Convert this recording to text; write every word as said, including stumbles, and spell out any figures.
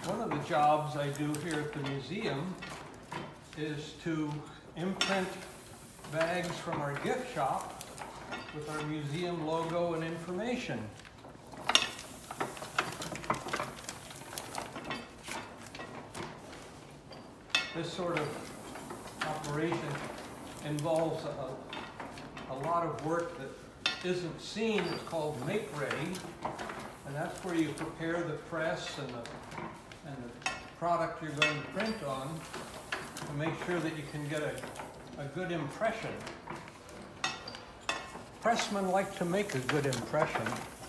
One of the jobs I do here at the museum is to imprint bags from our gift shop with our museum logo and information. This sort of operation involves a, a lot of work that isn't seen. It's called make ready, and that's where you prepare the press and the, and the product you're going to print on to make sure that you can get a, a good impression. Pressmen like to make a good impression.